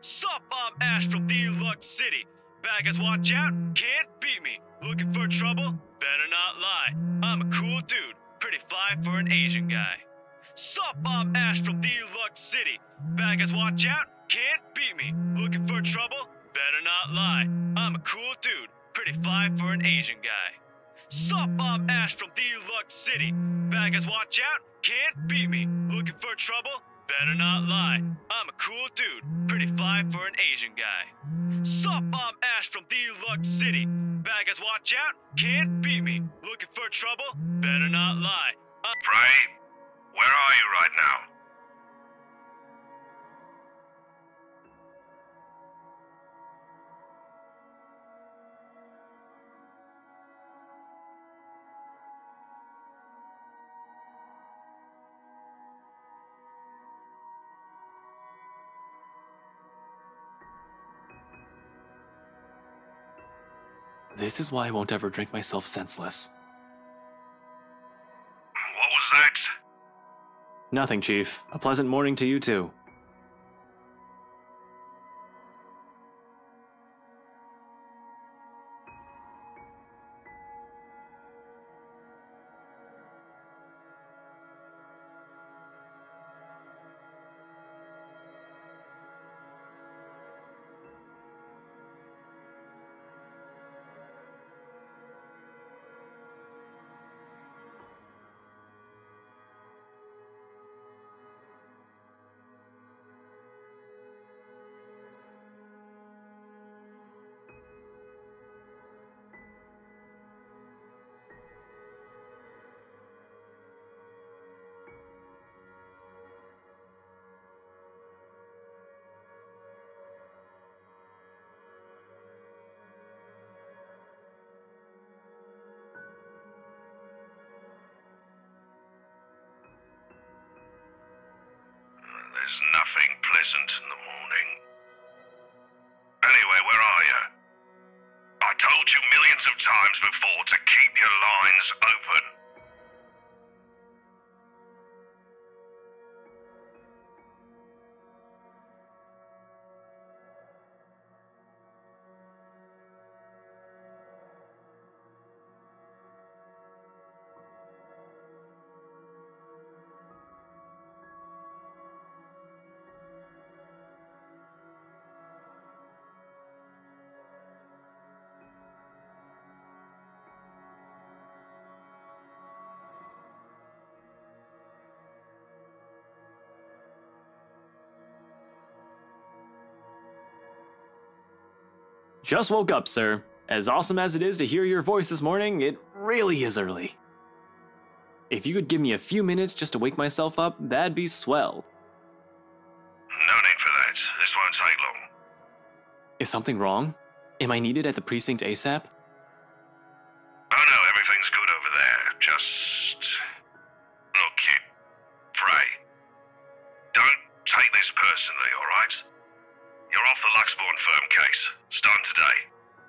Sup, I'm Ash from Deluxe City. Bad guys watch out, can't beat me. Looking for trouble? Better not lie. I'm a cool dude, pretty fly for an Asian guy. Sup, I'm Ash from Deluxe City. Bad guys watch out, can't beat me. Looking for trouble? Better not lie. I'm a cool dude, pretty fly for an Asian guy. Sup, I'm Ash from Deluxe City. Bad guys watch out, can't beat me. Looking for trouble? Better not lie. I'm a cool dude, pretty fly for an Asian guy. Sup, I'm Ash from Deluxe City. Bad guys watch out, can't beat me. Looking for trouble? Better not lie. Wright, where are you right now? This is why I won't ever drink myself senseless. What was that? Nothing, Chief. A pleasant morning to you, too. There's nothing pleasant in the morning. Anyway, where are you? I told you millions of times before to keep your lines open. Just woke up, sir. As awesome as it is to hear your voice this morning, it really is early. If you could give me a few minutes just to wake myself up, that'd be swell. No need for that. This won't take long. Is something wrong? Am I needed at the precinct ASAP? Oh no, everything's good over there. Just... Look, kid. Pray. Don't take this personally, alright? You're off the Luxborn firm case. Starting today.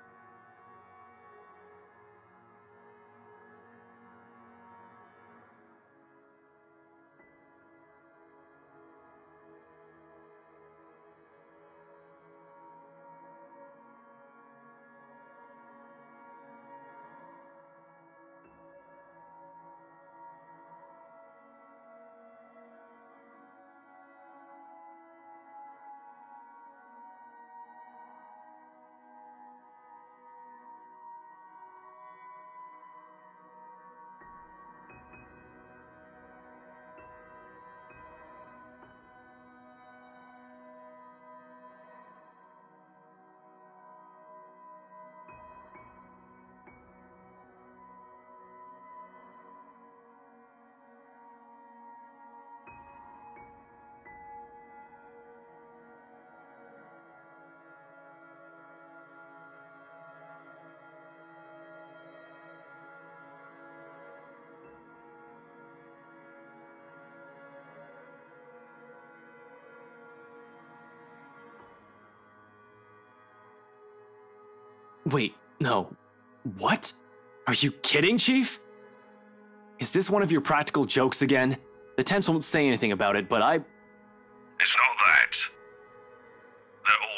Wait, no. What? Are you kidding, Chief? Is this one of your practical jokes again? The temps won't say anything about it, but It's not that. They're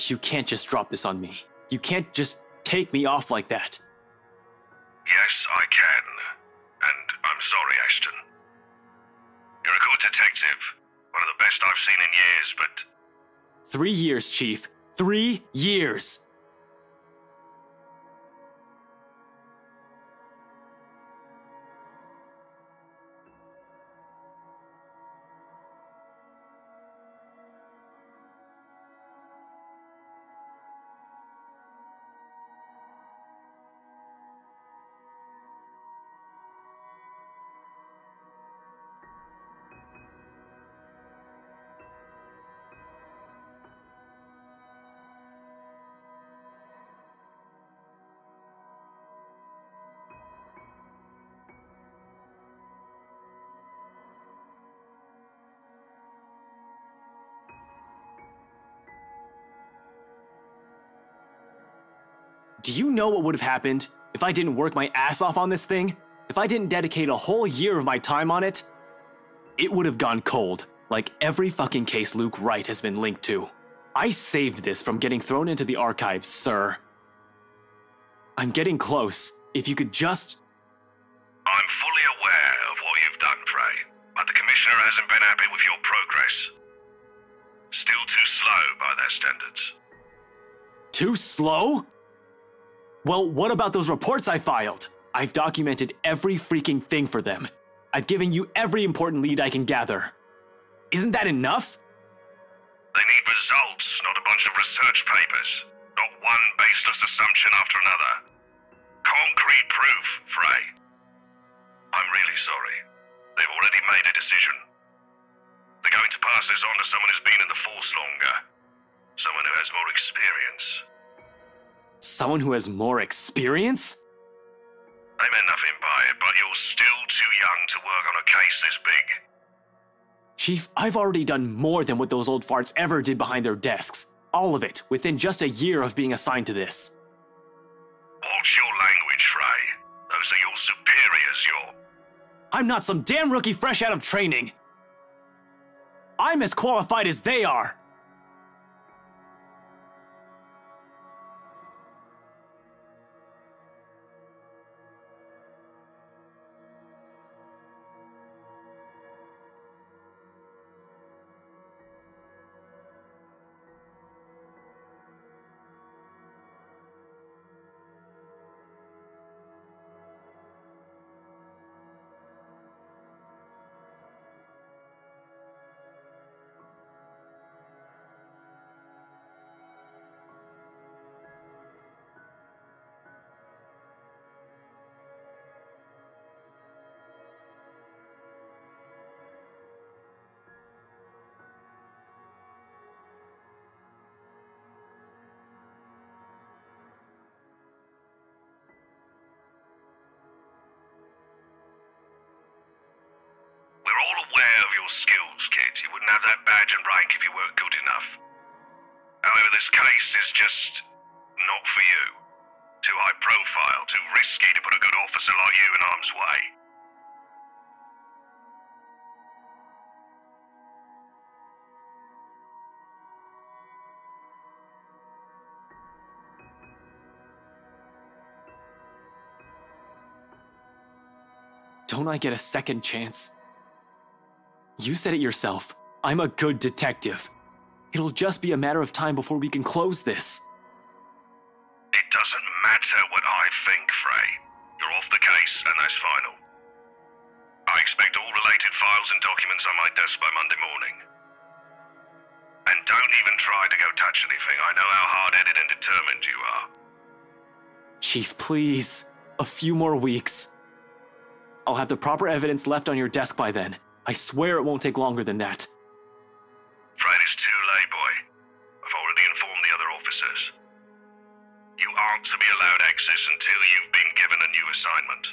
You can't just drop this on me. You can't just take me off like that. Yes, I can. And I'm sorry, Ashton. You're a good detective. One of the best I've seen in years, but... 3 years, Chief. 3 years! Do you know what would have happened if I didn't work my ass off on this thing? If I didn't dedicate a whole year of my time on it? It would have gone cold, like every fucking case Luke Wright has been linked to. I saved this from getting thrown into the archives, sir. I'm getting close. If you could just... I'm fully aware of what you've done, Frey, but the Commissioner hasn't been happy with your progress. Still too slow by their standards. Too slow? Well, what about those reports I filed? I've documented every freaking thing for them. I've given you every important lead I can gather. Isn't that enough? They need results, not a bunch of research papers. Not one baseless assumption after another. Concrete proof, Frey. I'm really sorry. They've already made a decision. They're going to pass this on to someone who's been in the force longer. Someone who has more experience. Someone who has more experience? They meant nothing by it, but you're still too young to work on a case this big. Chief, I've already done more than what those old farts ever did behind their desks. All of it, within just a year of being assigned to this. Watch your language, Frey. Those are your superiors, I'm not some damn rookie fresh out of training. I'm as qualified as they are. We're all aware of your skills, kid. You wouldn't have that badge and rank if you weren't good enough. However, this case is just not for you. Too high profile, too risky to put a good officer like you in harm's way. Don't I get a second chance? You said it yourself. I'm a good detective. It'll just be a matter of time before we can close this. It doesn't matter what I think, Frey. You're off the case, and that's final. I expect all related files and documents on my desk by Monday morning. And don't even try to go touch anything. I know how hard-headed and determined you are. Chief, please. A few more weeks. I'll have the proper evidence left on your desk by then. I swear it won't take longer than that. Fred, it's too late, boy. I've already informed the other officers. You aren't to be allowed access until you've been given a new assignment.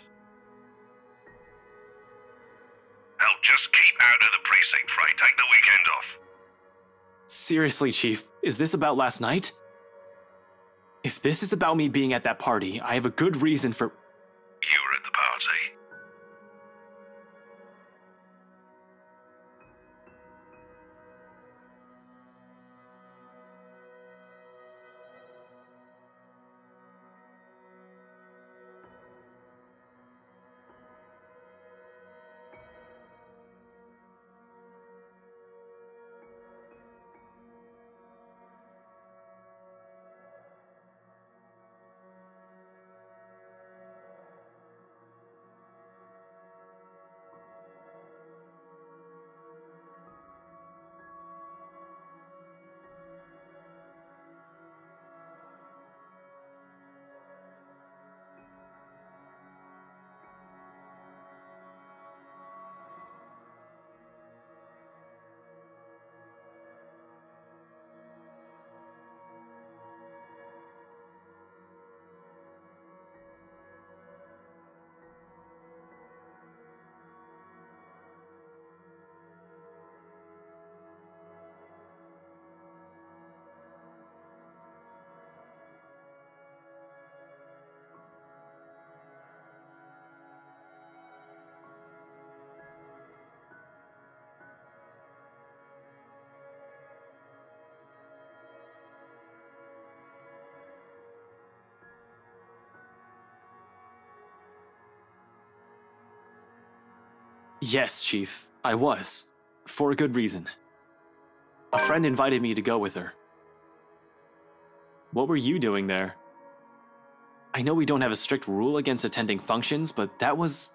Hell, just keep out of the precinct, Fred. Take the weekend off. Seriously, Chief, is this about last night? If this is about me being at that party, I have a good reason for... You were at the party. Yes, Chief, I was. For a good reason. A friend invited me to go with her. What were you doing there? I know we don't have a strict rule against attending functions, but that was...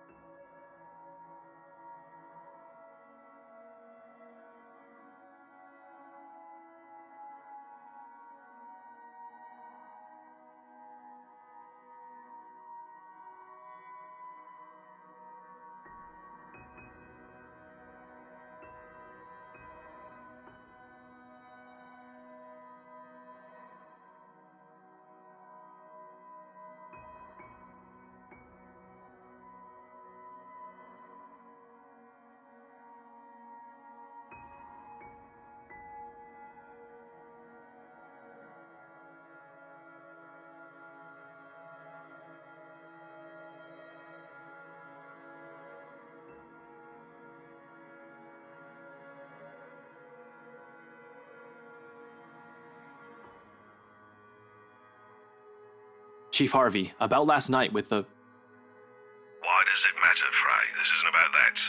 Chief Harvey, about last night with the... Why does it matter, Frey? This isn't about that.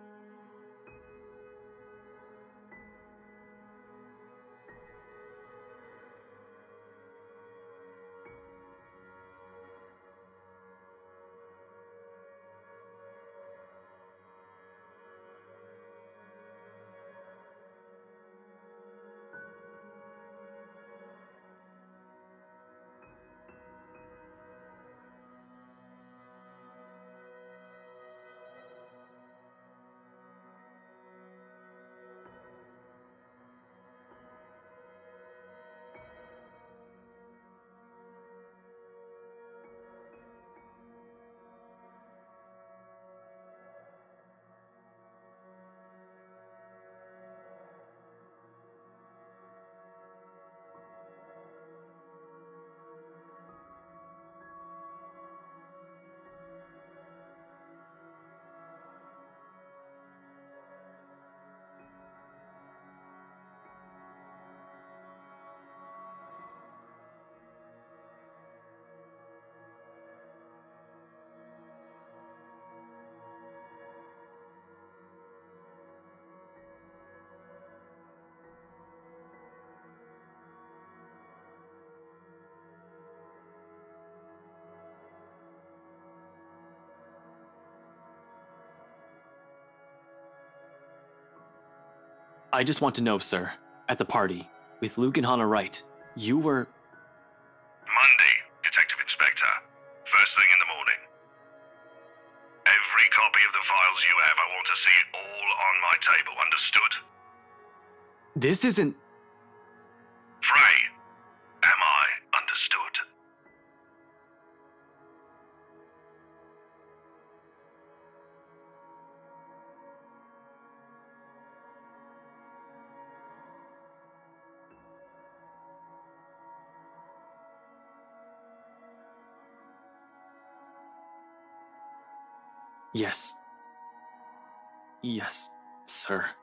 I just want to know, sir, at the party, with Luke and Hannah Wright, you were... Monday, Detective Inspector. First thing in the morning. Every copy of the files you have, I want to see it all on my table, understood? This isn't... Frey, am I understood? Yes. Yes, sir.